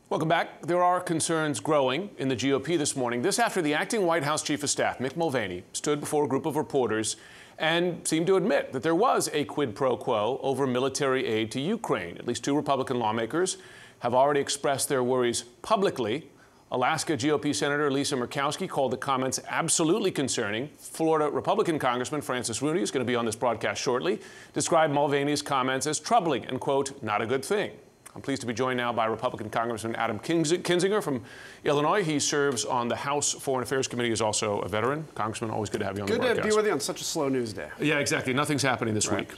Welcome back. There are concerns growing in the GOP this morning. This after the acting White House Chief of Staff, Mick Mulvaney, stood before a group of reporters and seemed to admit that there was a quid pro quo over military aid to Ukraine. At least two Republican lawmakers have already expressed their worries publicly. Alaska GOP Senator Lisa Murkowski called the comments absolutely concerning. Florida Republican Congressman Francis Rooney, is going to be on this broadcast shortly, described Mulvaney's comments as troubling and, quote, not a good thing. I'm pleased to be joined now by Republican Congressman Adam Kinzinger from Illinois. He serves on the House Foreign Affairs Committee, is also a veteran. Congressman, always good to have you on the broadcast. Good to be with you on such a slow news day. Yeah, exactly. Nothing's happening this week.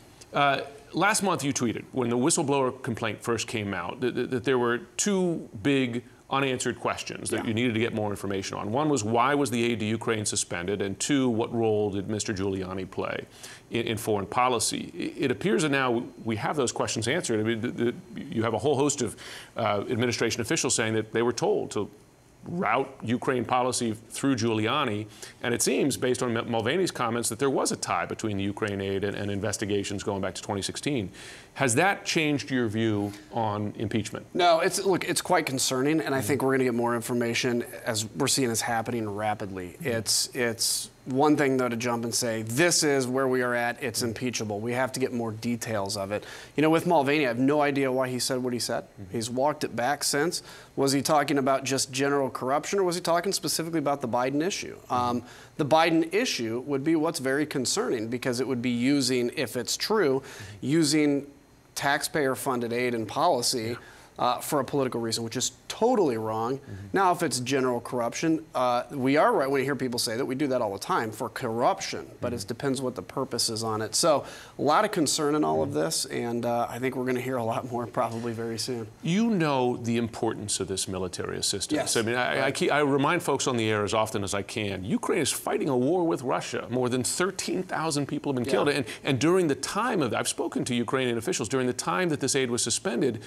Last month you tweeted, when the whistleblower complaint first came out, that there were two big unanswered questions that you needed to get more information on. One was, why was the aid to Ukraine suspended? And two, what role did Mr. Giuliani play in foreign policy? It appears that now we have those questions answered. I mean, you have a whole host of administration officials saying that they were told to route Ukraine policy through Giuliani, and it seems, based on Mulvaney's comments, that there was a tie between the Ukraine aid and investigations going back to 2016. Has that changed your view on impeachment? No, it's quite concerning, and I think we're going to get more information as we're seeing this happening rapidly. It's one thing, though, to jump and say, this is where we are at, it's impeachable. We have to get more details of it. You know, with Mulvaney, I have no idea why he said what he said. He's walked it back since. Was he talking about just general corruption, or was he talking specifically about the Biden issue? The Biden issue would be what's very concerning, because it would be using, if it's true, using taxpayer-funded aid and policy for a political reason, which is totally wrong. Now, if it's general corruption, we are right when you hear people say that. We do that all the time for corruption, but it depends what the purpose is on it. So a lot of concern in all of this, and I think we're going to hear a lot more probably very soon. You know the importance of this military assistance. Yes. I mean, I remind folks on the air as often as I can, Ukraine is fighting a war with Russia. More than 13,000 people have been killed. And during the time of, I've spoken to Ukrainian officials, during the time that this aid was suspended,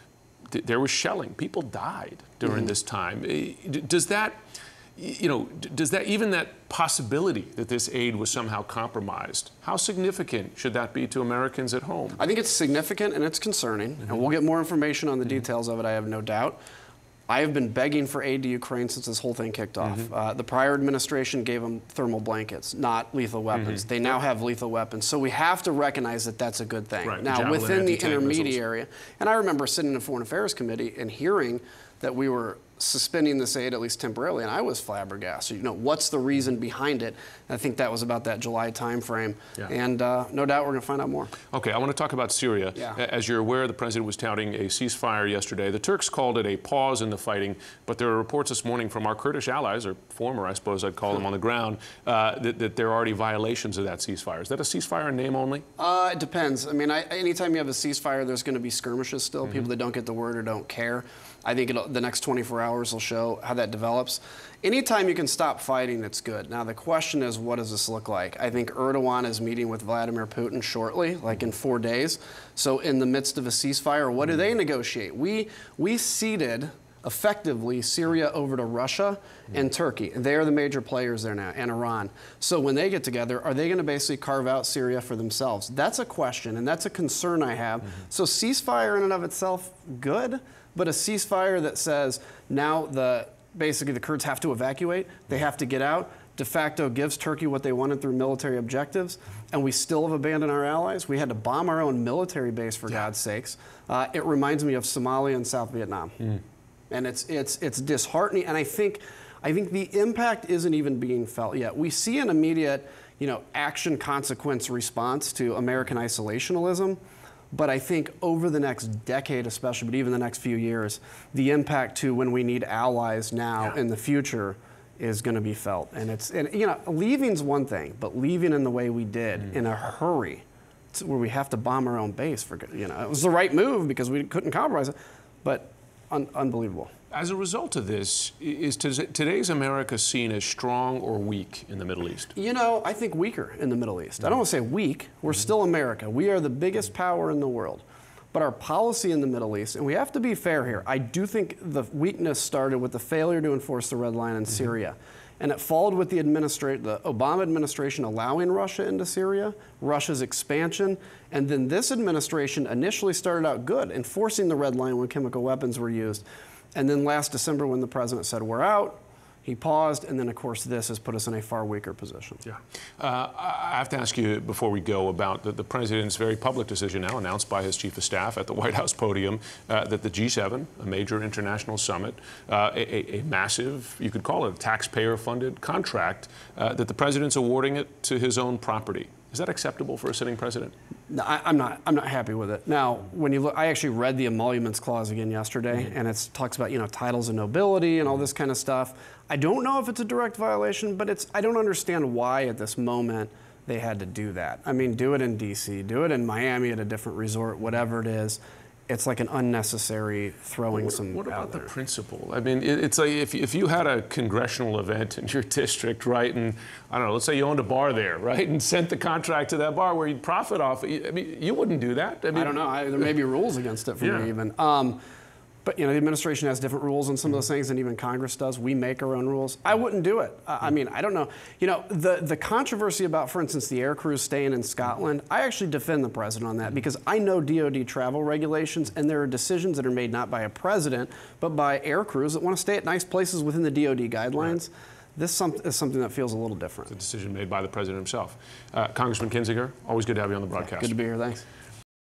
there was shelling. People died during this time. Does that, even that possibility that this aid was somehow compromised, how significant should that be to Americans at home? I think it's significant and it's concerning, and we'll get more information on the details of it, I have no doubt. I have been begging for aid to Ukraine since this whole thing kicked off. The prior administration gave them thermal blankets, not lethal weapons. They now have lethal weapons. So we have to recognize that that's a good thing. Right. Now, Javelin, within the anti-tank intermediary, and I remember sitting in the Foreign Affairs Committee and hearing that we were suspending this aid, at least temporarily, and I was flabbergasted. You know, what's the reason behind it? And I think that was about that July time frame. And no doubt we're going to find out more. Okay, I want to talk about Syria. As you're aware, the president was touting a ceasefire yesterday. The Turks called it a pause in the fighting, but there are reports this morning from our Kurdish allies, or former, I suppose I'd call them, on the ground, that there are already violations of that ceasefire. Is that a ceasefire in name only? It depends. I mean, anytime you have a ceasefire, there's going to be skirmishes still, people that don't get the word or don't care. I think the next 24 hours will show how that develops. Anytime you can stop fighting, it's good. Now, the question is, what does this look like? I think Erdogan is meeting with Vladimir Putin shortly, like in 4 days. So in the midst of a ceasefire, what do they negotiate? We ceded, effectively, Syria over to Russia and Turkey. They are the major players there now, and Iran. So when they get together, are they going to basically carve out Syria for themselves? That's a question, and that's a concern I have. So ceasefire in and of itself, good. But a ceasefire that says now basically the Kurds have to evacuate, they have to get out, de facto gives Turkey what they wanted through military objectives, and we still have abandoned our allies. We had to bomb our own military base, for God's sakes. It reminds me of Somalia and South Vietnam. And it's disheartening, and I think the impact isn't even being felt yet. We see an immediate, action consequence response to American isolationism. But I think over the next decade especially, but even the next few years, the impact to when we need allies now in the future is going to be felt. And leaving's one thing, but leaving in the way we did in a hurry, where we have to bomb our own base, it was the right move because we couldn't compromise it, but unbelievable. As a result of this, is today's America seen as strong or weak in the Middle East? I think weaker in the Middle East. I don't want to say weak. We're still America. We are the biggest power in the world. But our policy in the Middle East, and we have to be fair here, I do think the weakness started with the failure to enforce the red line in Syria. And it followed with the Obama administration allowing Russia into Syria, Russia's expansion, and then this administration initially started out good, enforcing the red line when chemical weapons were used. And then last December when the president said, we're out, he paused, and then, of course, this has put us in a far weaker position. Yeah. I have to ask you before we go about the president's very public decision now announced by his chief of staff at the White House podium that the G7, a major international summit, a massive, you could call it a taxpayer-funded contract, that the president's awarding it to his own property. Is that acceptable for a sitting president? No, I'm not happy with it. Now, when you look, I actually read the emoluments clause again yesterday, and it talks about, titles of nobility and all this kind of stuff. I don't know if it's a direct violation, but I don't understand why at this moment they had to do that. I mean, do it in D.C., do it in Miami at a different resort, whatever it is. It's like an unnecessary throwing some What about out the there. principle? I mean, it's like if you had a congressional event in your district, right, and I don't know, let's say you owned a bar there, right, and sent the contract to that bar where you'd profit off it. I mean, you wouldn't do that. I mean, I don't know. There may be rules against it for me even. But the administration has different rules on some of those things than even Congress does. We make our own rules. I wouldn't do it. I mean, I don't know. The controversy about, for instance, the air crews staying in Scotland, I actually defend the president on that because I know DOD travel regulations, and there are decisions that are made not by a president, but by air crews that want to stay at nice places within the DOD guidelines. Right. This is something that feels a little different. It's a decision made by the president himself. Congressman Kinzinger, always good to have you on the broadcast. Good to be here. Thanks.